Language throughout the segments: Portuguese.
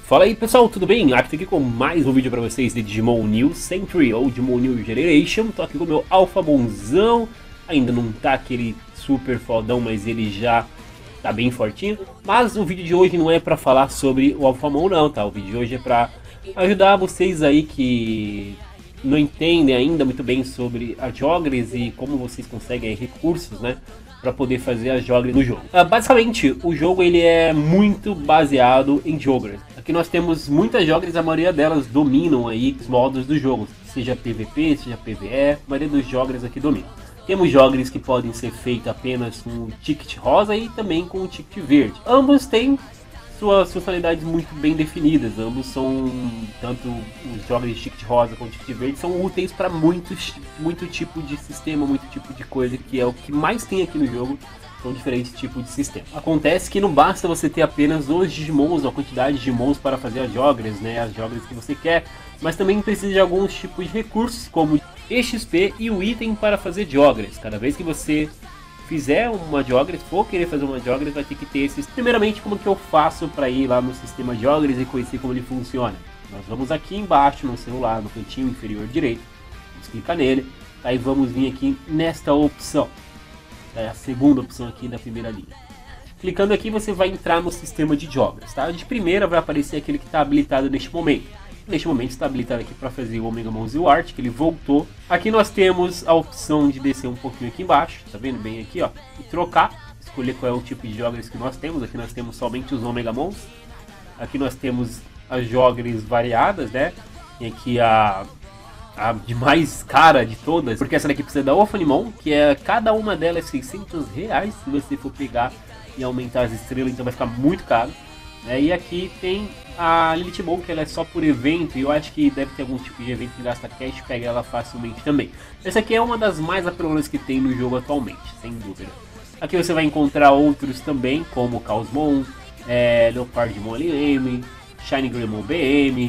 Fala aí pessoal, tudo bem? Aqui aqui com mais um vídeo pra vocês de Digimon New Century ou Digimon New Generation. Tô aqui com o meu Alphamonzão. Ainda não tá aquele super fodão, mas ele já tá bem fortinho. Mas o vídeo de hoje não é pra falar sobre o Alphamon não, tá? O vídeo de hoje é pra ajudar vocês aí que não entendem ainda muito bem sobre a Jogres e como vocês conseguem recursos, né? Para poder fazer as Jogres no jogo. Basicamente, o jogo ele é muito baseado em Jogres. Aqui nós temos muitas Jogres, a maioria delas dominam aí os modos do jogo, seja PVP, seja PVE, a maioria dos Jogres aqui domina. Temos Jogres que podem ser feitos apenas com o ticket rosa e também com o ticket verde. Ambos têm suas funcionalidades muito bem definidas, ambos são, tanto os Jogres de ticket rosa como ticket verde, são úteis para muito tipo de sistema, muito tipo de coisa, que é o que mais tem aqui no jogo, são diferentes tipos de sistema. Acontece que não basta você ter apenas os Digimons, ou a quantidade de Digimons para fazer as Jogres, né, as Jogres que você quer, mas também precisa de alguns tipos de recursos, como XP e o item para fazer Jogres. Cada vez que você fizer uma Jogres, for querer fazer uma Jogres, vai ter que ter esses. Primeiramente, como que eu faço para ir lá no sistema Jogres e conhecer como ele funciona? Nós vamos aqui embaixo no celular, no cantinho inferior direito, vamos clicar nele, aí vamos vir aqui nesta opção, é a segunda opção aqui da primeira linha. Clicando aqui você vai entrar no sistema de Jogres, tá? De primeira vai aparecer aquele que está habilitado neste momento. Neste momento está habilitado aqui para fazer o Omegamon Zilart, que ele voltou. Aqui nós temos a opção de descer um pouquinho aqui embaixo, tá vendo bem aqui, ó, e trocar, escolher qual é o tipo de Jogres que nós temos. Aqui nós temos somente os Omegamons. Aqui nós temos as Jogres variadas, né? E aqui a de mais cara de todas, porque essa daqui precisa da Ophanimon, que é cada uma delas é R$600 se você for pegar e aumentar as estrelas, então vai ficar muito caro. E aqui tem a Lilithmon, que ela é só por evento, e eu acho que deve ter algum tipo de evento que gasta cash, pega ela facilmente também. Essa aqui é uma das mais apelonas que tem no jogo atualmente, sem dúvida. Aqui você vai encontrar outros também, como Chaosmon, Leopardmon LM, Shiny Greymon BM,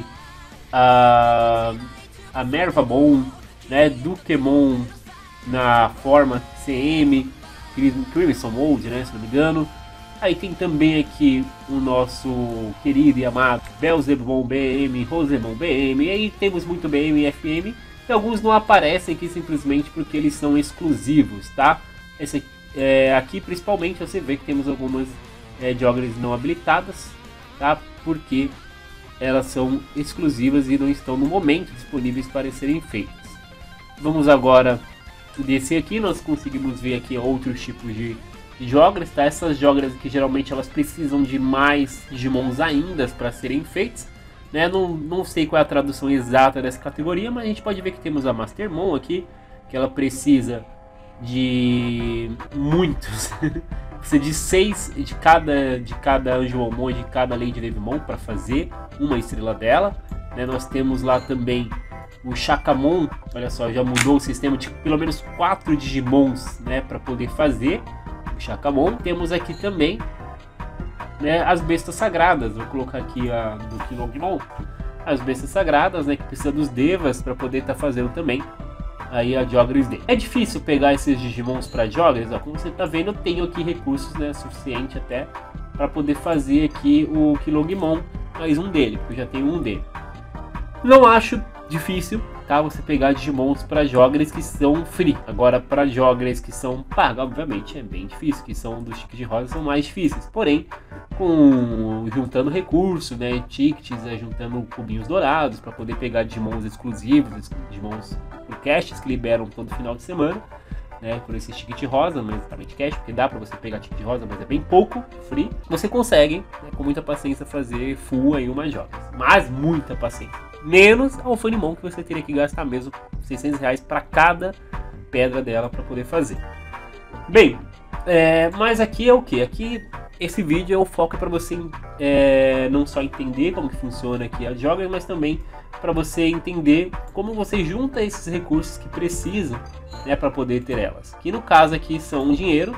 a Mervamon, né, Dukemon na forma CM, Crimson Mold, né, se não me engano. Aí tem também aqui o nosso querido e amado Belzebumon BM, Rosemon BM, e aí temos muito BM e FM, e alguns não aparecem aqui simplesmente porque eles são exclusivos, tá? Aqui principalmente você vê que temos algumas Jogres não habilitadas, tá? Porque elas são exclusivas e não estão no momento disponíveis para serem feitas. Vamos agora descer aqui, nós conseguimos ver aqui outros tipos de Jogres, tá? Essas Jogres que geralmente elas precisam de mais Digimons ainda para serem feitos, né? Não sei qual é a tradução exata dessa categoria, mas a gente pode ver que temos a Mastermon aqui, que ela precisa de muitos, precisa de 6 de cada Angemon, de cada Lady Devimon para fazer uma estrela dela, né? Nós temos lá também o Shakamon, olha só, já mudou o sistema de pelo menos 4 Digimons, né, para poder fazer Shakamon. Temos aqui também, né, as bestas sagradas. Vou colocar aqui a do Kilogmon, as bestas sagradas, né, que precisa dos Devas para poder estar fazendo também aí a Jogres dele. É difícil pegar esses Digimons para Jogres, ó, como você tá vendo, eu tenho aqui recursos, né, suficiente até para poder fazer aqui o Kilogmon, mais um dele, porque eu já tenho um dele. Não acho difícil, tá, você pegar Digimons para Jogres que são free. Agora para Jogres que são paga, obviamente é bem difícil, que são dos tickets de rosa, são mais difíceis. Porém, juntando recursos, né, tickets, juntando cubinhos dourados para poder pegar Digimons exclusivos, Digimons por caches que liberam todo final de semana, né, por esse ticket rosa, não é exatamente cash, porque dá para você pegar ticket rosa, mas é bem pouco, free. Você consegue, né, com muita paciência fazer full aí uma Jogres, mas muita paciência. Menos a Ophanimon, que você teria que gastar mesmo R$600 para cada pedra dela para poder fazer. Bem, mas aqui é o que? Aqui esse vídeo é o foco para você não só entender como que funciona aqui a Jogres, mas também para você entender como você junta esses recursos que precisam, né, para poder ter elas. Que no caso aqui são dinheiro.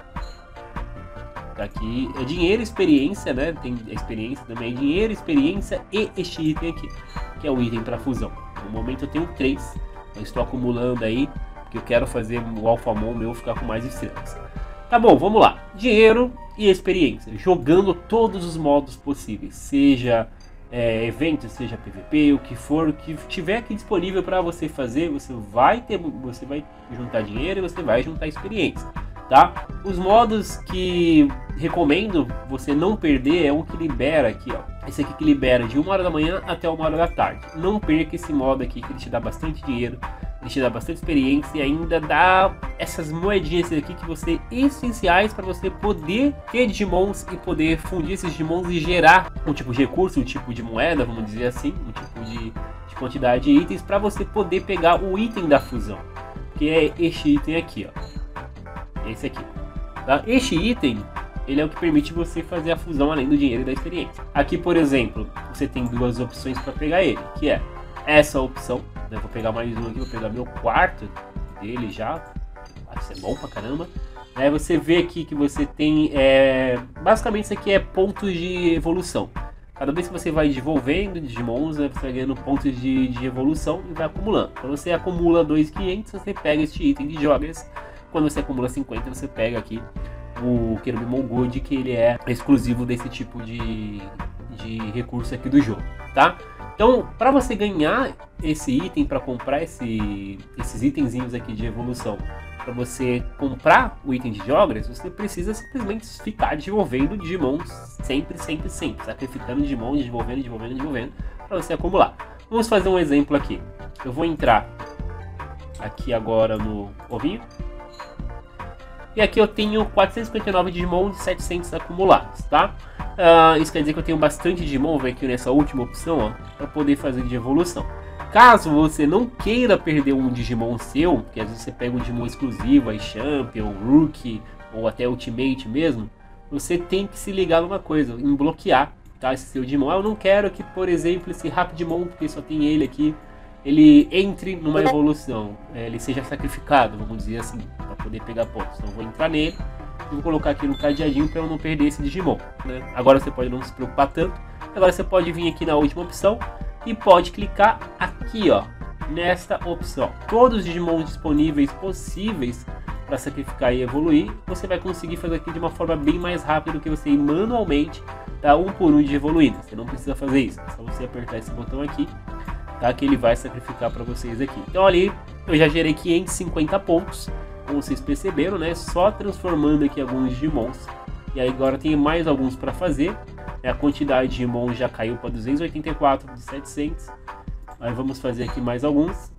Aqui é dinheiro, experiência, né? Tem experiência também, dinheiro, experiência e este item aqui, que é o item para fusão. No momento eu tenho 3, eu estou acumulando aí, porque eu quero fazer o Alphamon meu ficar com mais estrelas. Tá bom, vamos lá. Dinheiro e experiência, jogando todos os modos possíveis, seja eventos, seja PVP, o que for, o que tiver aqui disponível para você fazer, você vai juntar dinheiro e você vai juntar experiência, tá? Os modos que recomendo você não perder é um que libera aqui, ó. Esse aqui que libera de 1 hora da manhã até 1 hora da tarde. Não perca esse modo aqui, que ele te dá bastante dinheiro, ele te dá bastante experiência e ainda dá essas moedinhas aqui que você essenciais para você poder ter Digimons e poder fundir esses Digimons e gerar um tipo de recurso, um tipo de moeda, vamos dizer assim, um tipo de quantidade de itens para você poder pegar o item da fusão, que é este item aqui, ó. Esse aqui, tá? Este item, ele é o que permite você fazer a fusão além do dinheiro e da experiência. Aqui, por exemplo, você tem duas opções para pegar ele, que é essa opção, né? Vou pegar mais um aqui, vou pegar meu quarto dele já, vai ser bom pra caramba. Você vê aqui que você tem, basicamente isso aqui é pontos de evolução. Cada vez que você vai desenvolvendo Digimons, você vai ganhando pontos de evolução e vai acumulando. Quando você acumula 2.500, você pega este item de Joggers. Quando você acumula 50, você pega aqui o Cherubimon Gold, que ele é exclusivo desse tipo de recurso aqui do jogo, tá? Então, para você ganhar esse item, para comprar esses itenzinhos aqui de evolução, para você comprar o item de Joggers, você precisa simplesmente ficar desenvolvendo Digimons sempre, sacrificando Digimons, desenvolvendo, para você acumular. Vamos fazer um exemplo aqui. Eu vou entrar aqui agora no ovinho. E aqui eu tenho 459 Digimon de 700 acumulados, tá? Isso quer dizer que eu tenho bastante Digimon, vem aqui nessa última opção, ó, para poder fazer de evolução. Caso você não queira perder um Digimon seu, porque às vezes você pega um Digimon exclusivo, aí Champion, Rookie, ou até Ultimate mesmo, você tem que se ligar numa coisa, em bloquear, tá, esse seu Digimon. Eu não quero que, por exemplo, esse Rapidimon, porque só tem ele aqui, ele entre numa evolução, ele seja sacrificado, vamos dizer assim, para poder pegar pontos. Então eu vou entrar nele e vou colocar aqui no cadeadinho para eu não perder esse Digimon, né? Agora você pode não se preocupar tanto. Agora você pode vir aqui na última opção e pode clicar aqui, ó, nesta opção. Todos os Digimons disponíveis possíveis para sacrificar e evoluir, você vai conseguir fazer aqui de uma forma bem mais rápida do que você ir manualmente, tá, um por um de evoluído. Você não precisa fazer isso, é só você apertar esse botão aqui, tá, que ele vai sacrificar para vocês aqui. Então ali eu já gerei 550 pontos, como vocês perceberam, né? Só transformando aqui alguns Digimons. E aí agora tem mais alguns para fazer. A quantidade de Digimon já caiu para 284 de 700. Aí vamos fazer aqui mais alguns.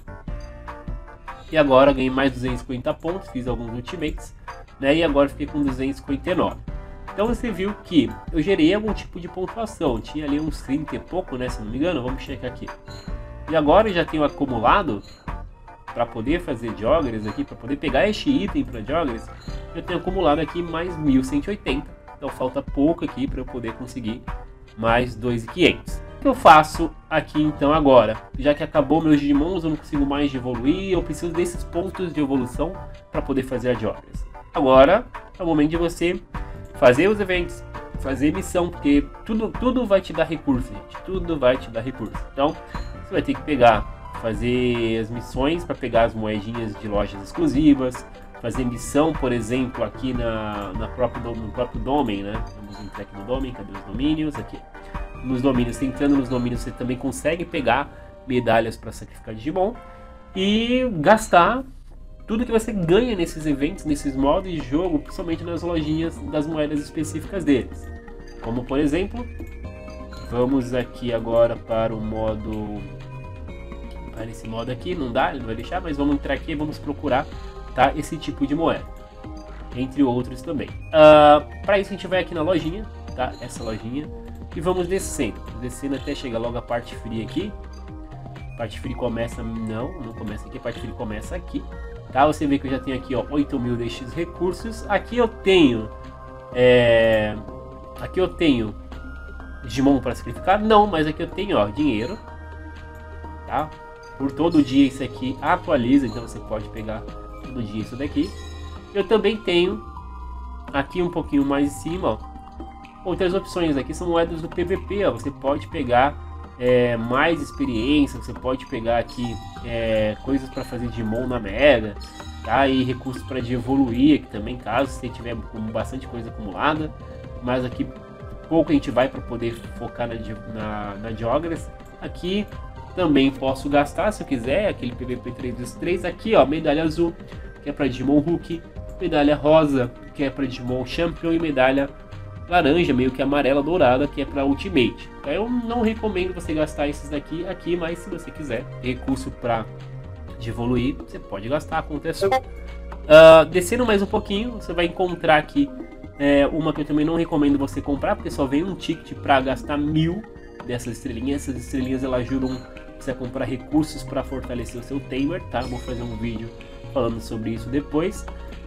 E agora ganhei mais 250 pontos, fiz alguns Ultimates, né? E agora fiquei com 259. Então você viu que eu gerei algum tipo de pontuação. Tinha ali uns 30 e pouco, né? Se não me engano, vamos checar aqui. E agora eu já tenho acumulado para poder fazer Joggers aqui, para poder pegar este item para Joggers, eu tenho acumulado aqui mais 1180. Então falta pouco aqui para eu poder conseguir mais 2.500. O que eu faço aqui então agora? Já que acabou meus Digimons, eu não consigo mais evoluir, eu preciso desses pontos de evolução para poder fazer a Joggers. Agora é o momento de você fazer os eventos, fazer missão, porque tudo vai te dar recurso, gente. Tudo vai te dar recurso. Então você vai ter que fazer as missões para pegar as moedinhas de lojas exclusivas, fazer missão, por exemplo, aqui no próprio Domain, né? Vamos entrar aqui no Domain, cadê os domínios? Aqui. Nos domínios, entrando nos domínios, você também consegue pegar medalhas para sacrificar Digimon e gastar tudo que você ganha nesses eventos, nesses modos de jogo, principalmente nas lojinhas das moedas específicas deles. Como, por exemplo, vamos aqui agora para o modo... Esse modo aqui não dá, ele não vai deixar, mas vamos entrar aqui e vamos procurar, tá, esse tipo de moeda, entre outros também. Para isso a gente vai aqui na lojinha, tá, essa lojinha, e vamos descendo até chegar logo a parte free aqui. A parte free começa, não começa aqui, a parte free começa aqui, tá, você vê que eu já tenho aqui, ó, 8.000 destes recursos. Aqui eu tenho Digimon para sacrificar, não, mas aqui eu tenho, ó, dinheiro, tá. Por todo dia isso aqui atualiza, então você pode pegar todo dia isso daqui. Eu também tenho aqui um pouquinho mais em cima, ó, outras opções. Aqui são moedas do PVP, ó. Você pode pegar mais experiência, você pode pegar aqui coisas para fazer Digimon na Mega, tá? E recursos para evoluir aqui também, caso você tiver com bastante coisa acumulada. Mas aqui pouco a gente vai para poder focar na Geographers. Aqui também posso gastar se eu quiser, aquele PVP 3 aqui, ó, medalha azul, que é para Digimon Hulk, medalha rosa, que é para Digimon Champion, e medalha laranja, meio que amarela dourada, que é para Ultimate. Então, eu não recomendo você gastar esses daqui aqui, mas se você quiser recurso para evoluir, você pode gastar, acontece. Descendo mais um pouquinho, você vai encontrar aqui uma que eu também não recomendo você comprar, porque só vem um ticket para gastar 1000 dessas estrelinhas. Essas estrelinhas elas ajudam você a comprar recursos para fortalecer o seu Tamer, tá? Vou fazer um vídeo falando sobre isso depois.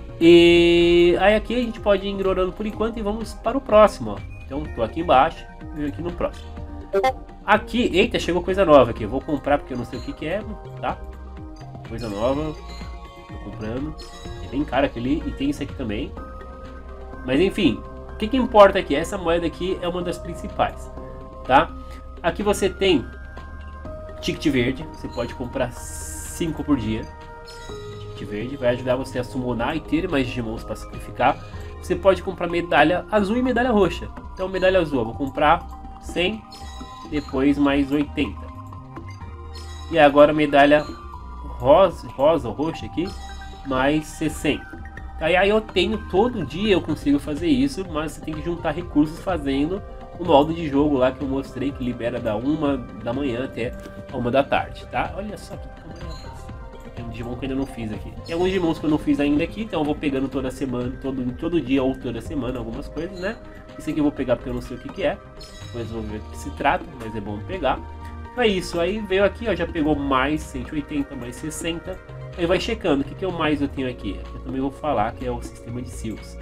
E aí aqui a gente pode ir ignorando por enquanto e vamos para o próximo, ó. Então tô aqui embaixo e aqui no próximo. Aqui, eita, chegou coisa nova aqui. Eu vou comprar porque eu não sei o que é, tá? Coisa nova. Tô comprando. É bem caro aquele e tem isso aqui também. Mas enfim, o que importa aqui? Essa moeda aqui é uma das principais, tá? Aqui você tem ticket verde, você pode comprar 5 por dia. Ticket verde vai ajudar você a summonar e ter mais Digimons para sacrificar. Você pode comprar medalha azul e medalha roxa. Então medalha azul, eu vou comprar 100, depois mais 80. E agora medalha rosa ou roxa aqui, mais 60. Aí eu tenho todo dia, eu consigo fazer isso, mas você tem que juntar recursos fazendo o modo de jogo lá que eu mostrei, que libera da 1 da manhã até a 1 da tarde, tá? Olha só que tem um Digimon que eu ainda não fiz aqui. Tem alguns Digimons que eu não fiz ainda aqui, então eu vou pegando toda semana, todo dia ou toda semana algumas coisas, né? Esse aqui eu vou pegar porque eu não sei o que é, depois eu vou ver o que se trata, mas é bom pegar. É isso, aí veio aqui, ó, já pegou mais 180, mais 60, aí vai checando, o que mais eu tenho aqui? Eu também vou falar que é o sistema de seals.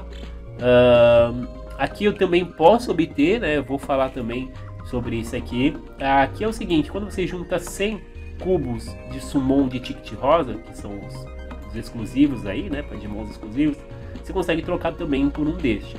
Aqui eu também posso obter, né, eu vou falar também sobre isso aqui. Aqui é o seguinte, quando você junta 100 cubos de summon de ticket rosa, que são os exclusivos aí, né, para Digimons exclusivos, você consegue trocar também por um deste.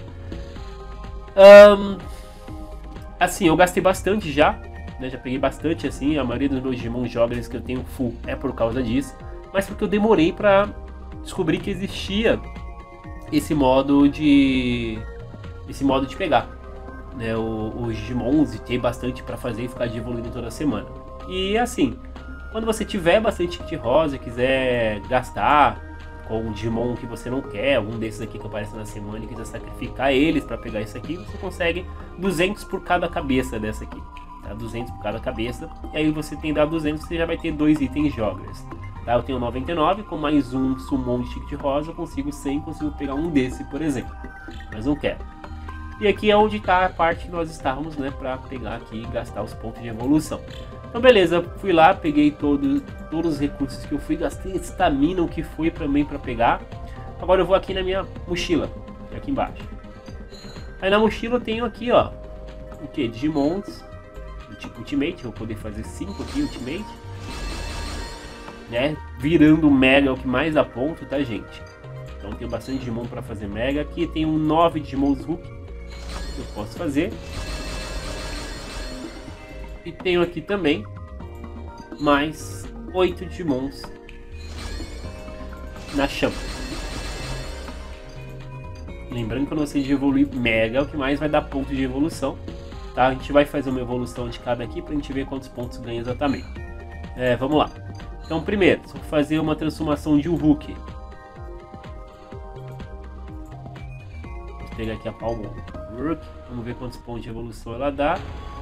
Assim, eu gastei bastante já, né, já peguei bastante assim, a maioria dos meus Digimon Joggers que eu tenho full é por causa disso, mas porque eu demorei para descobrir que existia esse modo de pegar, né, os Digimons, e ter bastante para fazer e ficar de evoluindo toda semana. E assim, quando você tiver bastante ticket rosa, quiser gastar com um Digimon que você não quer, algum desses aqui que aparece na semana e quiser sacrificar eles para pegar isso aqui, você consegue 200 por cada cabeça dessa aqui, tá? 200 por cada cabeça, e aí você tem dado 200, você já vai ter 2 itens joggers, tá? Eu tenho 99, com mais um summon de ticket rosa eu consigo 100, consigo pegar um desse, por exemplo, mas não quero. E aqui é onde está a parte que nós estávamos, né, para pegar aqui e gastar os pontos de evolução. Então beleza, fui lá, peguei todos os recursos que eu fui, gastei estamina, o que foi também para pegar. Agora eu vou aqui na minha mochila, aqui embaixo. Aí na mochila eu tenho aqui, ó, o que? Digimons, do tipo Ultimate, vou poder fazer 5 aqui, Ultimate. Né, virando Mega é o que mais dá ponto, tá gente? Então tenho bastante Digimon para fazer Mega. Aqui tem 9 Digimons Hulk que eu posso fazer. E tenho aqui também mais 8 Digimons na chama. Lembrando que quando você evoluir Mega é o que mais vai dar ponto de evolução, tá? A gente vai fazer uma evolução de cada aqui pra gente ver quantos pontos ganha exatamente. Vamos lá. Então primeiro, se eu fazer uma transformação de um Hulk, vou pegar aqui a Palm Work, vamos ver quantos pontos de evolução ela dá.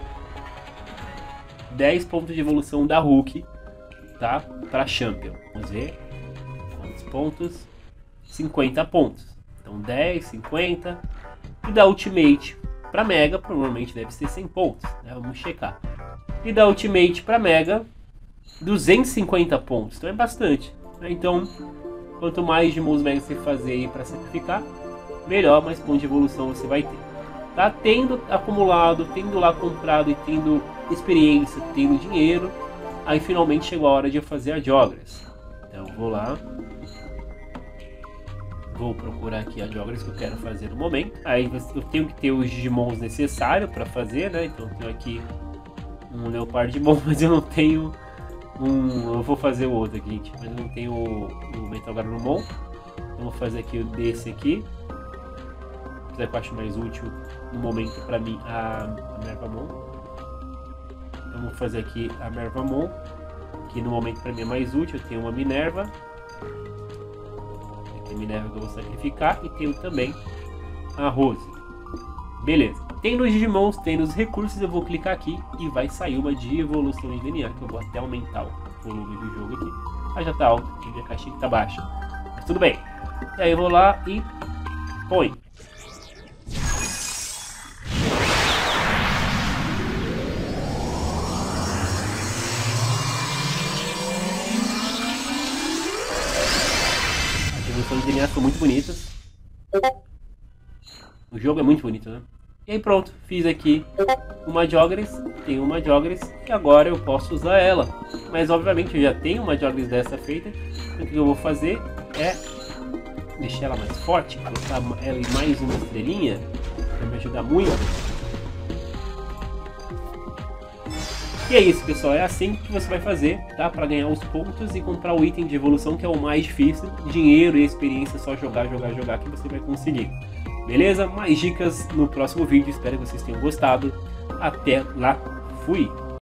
10 pontos de evolução da Hulk, tá? Para Champion. Vamos ver quantos pontos. 50 pontos. Então 10, 50. E da Ultimate para Mega, provavelmente deve ser 100 pontos, né? Vamos checar. E da Ultimate para Mega, 250 pontos. Então é bastante, né? Então, quanto mais Digimons Mega você fazer aí para sacrificar, melhor, mais pontos de evolução você vai ter. Tá? Tendo acumulado, tendo lá comprado e tendo experiência, tendo dinheiro, aí finalmente chegou a hora de eu fazer a Geographers. Então vou lá, vou procurar aqui a Geographers que eu quero fazer no momento. Aí eu tenho que ter os Digimons necessários para fazer, né? Então eu tenho aqui um Leopardimon, mas eu não tenho eu vou fazer o outro aqui, gente, mas eu não tenho o Metal Garurumon. Eu vou fazer aqui desse aqui, que eu acho mais útil no momento para mim a Mervamon. Vamos fazer aqui a Mervamon, que no momento para mim é mais útil. Eu tenho uma Minerva. Aqui a Minerva que eu vou sacrificar. E tenho também a Rose. Beleza. Tem nos Digimons, tem nos recursos. Eu vou clicar aqui e vai sair uma de evolução de DNA. Que eu vou até aumentar o volume do jogo aqui. Ah, já tá alto. A minha caixinha que tá baixa. Mas tudo bem. E aí eu vou lá e põe. As evoluções de DNA são muito bonitas. O jogo é muito bonito, né? E aí pronto, fiz aqui uma Jogres, tenho uma Jogres e agora eu posso usar ela. Mas obviamente eu já tenho uma Jogres dessa feita, então o que eu vou fazer é deixar ela mais forte, colocar ela em mais uma estrelinha, vai me ajudar muito. E é isso, pessoal, é assim que você vai fazer, tá? Para ganhar os pontos e comprar o item de evolução, que é o mais difícil. Dinheiro e experiência, só jogar que você vai conseguir. Beleza? Mais dicas no próximo vídeo, espero que vocês tenham gostado. Até lá, fui!